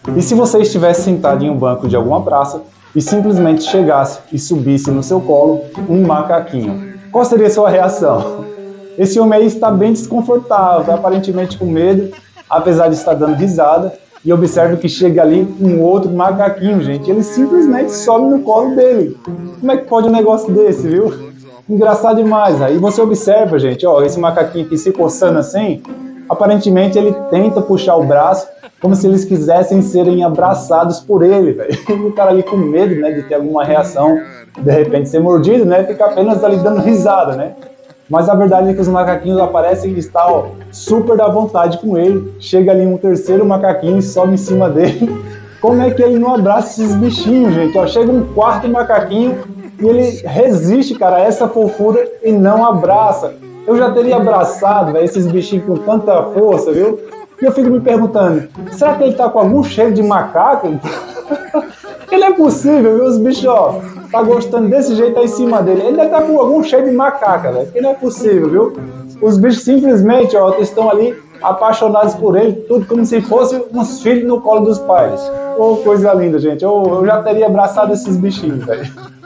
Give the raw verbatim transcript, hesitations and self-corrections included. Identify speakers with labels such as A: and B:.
A: E se você estivesse sentado em um banco de alguma praça e simplesmente chegasse e subisse no seu colo um macaquinho, qual seria a sua reação? Esse homem aí está bem desconfortável, aparentemente com medo, apesar de estar dando risada. E observe que chega ali um outro macaquinho, gente. Ele simplesmente sobe no colo dele. Como é que pode um negócio desse, viu? Engraçado demais. Aí você observa, gente, ó, esse macaquinho aqui se coçando assim, aparentemente ele tenta puxar o braço como se eles quisessem serem abraçados por ele, velho. E o cara ali com medo, né, de ter alguma reação, de repente ser mordido, né, fica apenas ali dando risada, né? Mas a verdade é que os macaquinhos aparecem e está, ó, super à vontade com ele. Chega ali um terceiro macaquinho e sobe em cima dele. Como é que ele não abraça esses bichinhos, gente? Ó, chega um quarto macaquinho e ele resiste, cara, a essa fofura e não abraça. Eu já teria abraçado, véio, esses bichinhos com tanta força, viu? E eu fico me perguntando, será que ele tá com algum cheiro de macaco? Ele é possível, viu? Os bichos, ó, tá gostando desse jeito aí em cima dele. Ele deve estar com algum cheiro de macaca, velho. Porque não é possível, viu? Os bichos simplesmente, ó, estão ali apaixonados por ele, tudo como se fossem uns filhos no colo dos pais. Oh, coisa linda, gente. Eu, eu já teria abraçado esses bichinhos, velho.